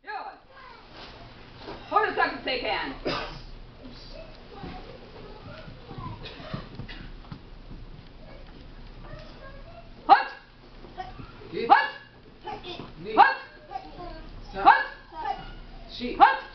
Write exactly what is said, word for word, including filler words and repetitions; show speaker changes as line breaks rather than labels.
Johan. Hold a second, shake hand. Hut.
Hit.
Hut.
Knee.
Hut.
Stop.
Hut.
Sheep.
Hut.